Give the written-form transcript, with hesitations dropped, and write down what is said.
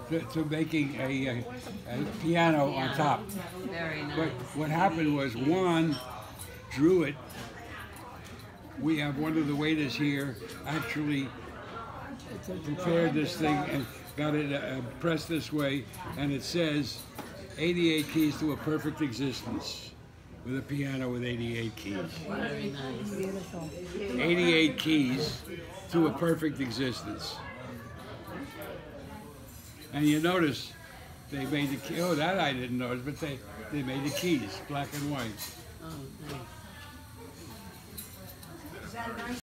to making a piano on top. Very nice. But what happened was Juan drew it. We have one of the waiters here actually prepared this thing and got it pressed this way, and it says 88 keys to a perfect existence, with a piano with 88 keys. Very nice. Beautiful. 88 keys to a perfect existence. And you notice they made the key. Oh, that I didn't notice, but they made the keys black and white. Oh, nice.